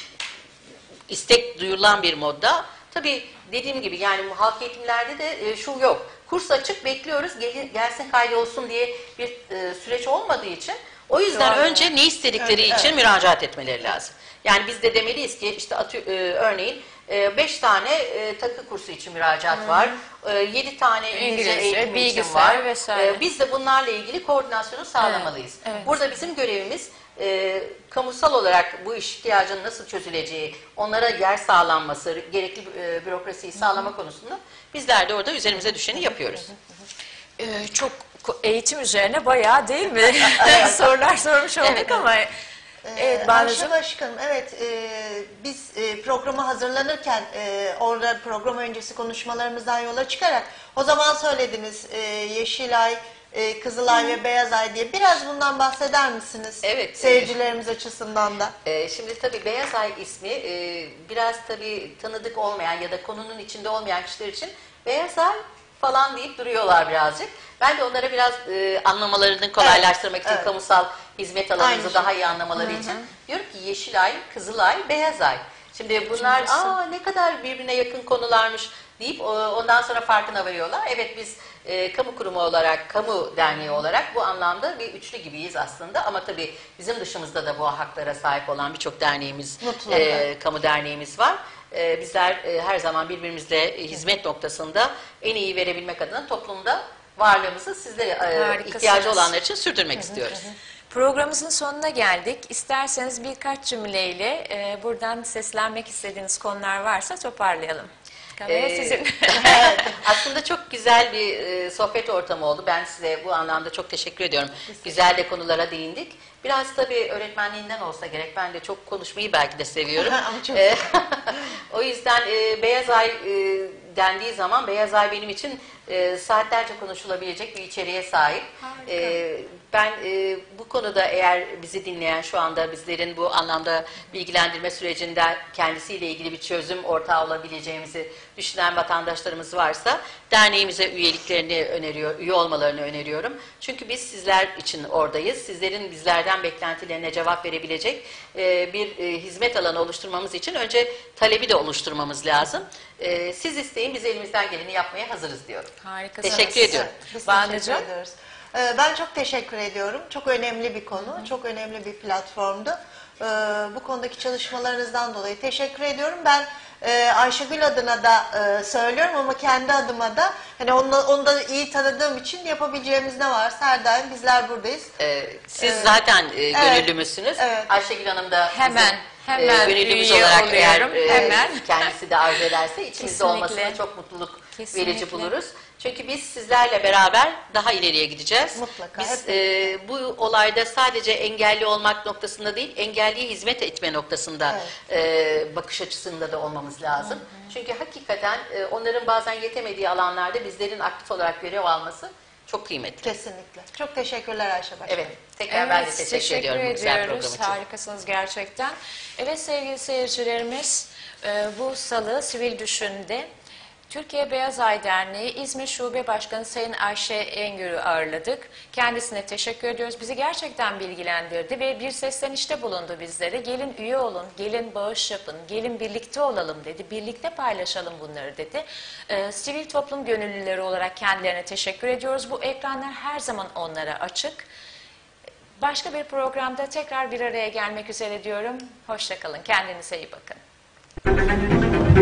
istek duyulan bir modda. Tabii dediğim gibi yani halk eğitimlerde de e, şu yok. Kurs açık bekliyoruz gel, gelsin kaydolsun diye bir e, süreç olmadığı için o yüzden Doğru. önce ne istedikleri Evet, için evet. müracaat etmeleri lazım. Yani biz de demeliyiz ki işte atı, e, örneğin beş tane e, takı kursu için müracaat var. E, yedi tane İngilizce, İngilizce, eğitimi için bilgisayar var. vesaire. E, biz de bunlarla ilgili koordinasyonu sağlamalıyız. Evet, evet. Burada bizim görevimiz e, kamusal olarak bu iş ihtiyacının nasıl çözüleceği, onlara yer sağlanması, gerekli e, bürokrasiyi sağlama konusunda bizler de orada üzerimize düşeni yapıyoruz. Ee, çok ko- eğitim üzerine bayağı değil mi? Sorular sormuş olduk Evet. ama. Evet, Ayşe Banu'cum. Başkanım, evet e, biz e, programa hazırlanırken e, orada program öncesi konuşmalarımızdan yola çıkarak o zaman söylediniz e, Yeşilay, e, Kızılay ve Beyazay diye biraz bundan bahseder misiniz? Evet. Seyircilerimiz açısından da. Ee, şimdi tabii Beyaz Ay ismi e, biraz tabii tanıdık olmayan ya da konunun içinde olmayan kişiler için Beyaz Ay falan deyip duruyorlar birazcık. Ben de onlara biraz e, anlamalarını kolaylaştırmak Evet, için evet. kamusal hizmet alanımızı Aynı daha şey. iyi anlamaları için diyorum ki Yeşilay, Kızılay, Beyaz Ay. Şimdi bunlar aa ne kadar birbirine yakın konularmış deyip o- ondan sonra farkına varıyorlar. Evet biz e, kamu kurumu olarak, kamu derneği olarak bu anlamda bir üçlü gibiyiz aslında. Ama tabii bizim dışımızda da bu haklara sahip olan birçok derneğimiz, Mutlaka. e, kamu derneğimiz var. E, bizler e, her zaman birbirimizle hizmet noktasında en iyi verebilmek adına toplumda varlığımızı sizlere e, Harikasınız. ihtiyacı olanlar için sürdürmek istiyoruz. Programımızın sonuna geldik. İsterseniz birkaç cümleyle e, buradan seslenmek istediğiniz konular varsa toparlayalım. Kamera Ee, sizin. Aslında çok güzel bir e, sohbet ortamı oldu. Ben size bu anlamda çok teşekkür ediyorum. Güzel de konulara değindik. Biraz tabii öğretmenliğinden olsa gerek. Ben de çok konuşmayı belki de seviyorum. Ama çok Ee, o yüzden e, Beyaz Ay e, dendiği zaman Beyaz Ay benim için e, saatlerce konuşulabilecek bir içeriğe sahip. Harika. E, ben e, bu konuda eğer bizi dinleyen şu anda bizlerin bu anlamda bilgilendirme sürecinde kendisiyle ilgili bir çözüm ortağı olabileceğimizi düşünen vatandaşlarımız varsa derneğimize üyeliklerini öneriyor, üye olmalarını öneriyorum. Çünkü biz sizler için oradayız. Sizlerin bizlerden beklentilerine cevap verebilecek e, bir e, hizmet alanı oluşturmamız için önce talebi de oluşturmamız lazım. E, siz isteyin, biz elimizden geleni yapmaya hazırız diyorum. Harikasınız. Teşekkür ediyorum. Biz Banu'cum? teşekkür ediyoruz. Ee, Ben çok teşekkür ediyorum. Çok önemli bir konu, çok önemli bir platformdu. Ee, Bu konudaki çalışmalarınızdan dolayı teşekkür ediyorum. Ben e, Ayşegül adına da e, söylüyorum ama kendi adıma da hani onu, onu da iyi tanıdığım için yapabileceğimiz ne varsa her daim bizler buradayız. Ee, siz Evet. zaten e, Evet. gönüllümüzsünüz. Evet. Ayşegül Hanım da Hemen, bizim, hemen e, gönüllümüz üye olarak eğer oluyorum, e, hemen. kendisi de arzu ederse içimizde Kesinlikle. olmasını çok mutluluk Kesinlikle. verici buluruz. Çünkü biz sizlerle beraber daha ileriye gideceğiz. Mutlaka, Biz hep e, bu olayda sadece engelli olmak noktasında değil, engelliye hizmet etme noktasında e, bakış açısında da olmamız lazım. Hı hı. Çünkü hakikaten e, onların bazen yetemediği alanlarda bizlerin aktif olarak görev alması çok kıymetli. Kesinlikle. Çok teşekkürler Ayşe Başkanım. Evet, tekrar ben de Evet, teşekkür, ediyorum bu güzel program ediyoruz. için. Harikasınız gerçekten. Evet sevgili seyircilerimiz, e, bu salı Sivil Düşün'de Türkiye Beyaz Ay Derneği İzmir Şube Başkanı Sayın Ayşe Engür'ü ağırladık. Kendisine teşekkür ediyoruz. Bizi gerçekten bilgilendirdi ve bir seslenişte bulundu bizlere. Gelin üye olun, gelin bağış yapın, gelin birlikte olalım dedi. Birlikte paylaşalım bunları dedi. Ee, sivil toplum gönüllüleri olarak kendilerine teşekkür ediyoruz. Bu ekranlar her zaman onlara açık. Başka bir programda tekrar bir araya gelmek üzere diyorum. Hoşça kalın, kendinize iyi bakın.